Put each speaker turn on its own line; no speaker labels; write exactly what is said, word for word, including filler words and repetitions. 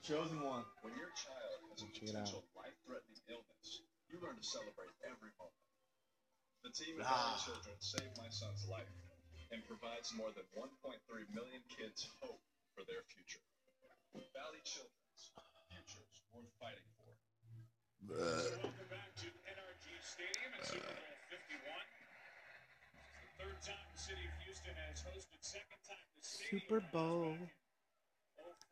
chosen one.
When your child has a
Check it out.
potential life-threatening illness, you learn to celebrate every moment. The team at
Ah.
Valley Children saved my son's life and provides more than one point three million kids hope for their future. Valley Children's futures worth fighting for.
So welcome back to N R G Stadium at Super Bowl fifty-one. This is the third time the city of Houston has hosted, second time the stadium
Super Bowl.
has back in